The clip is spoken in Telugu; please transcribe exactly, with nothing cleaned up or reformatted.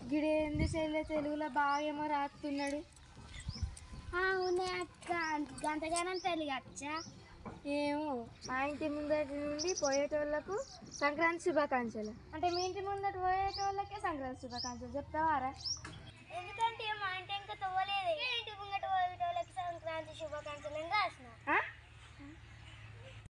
గిడేంది చెల్లె తెలుగులో బాగేమో రాస్తున్నాడు. అవునే అక్క గంతగానం తెలుగు వచ్చా? ఏమో మా ఇంటి ముందటి నుండి పోయేటోళ్లకు సంక్రాంతి శుభాకాంక్షలు అంటే మీ ఇంటి ముందట పోయేటోళ్ళకే సంక్రాంతి శుభాకాంక్షలు చెప్తావారా?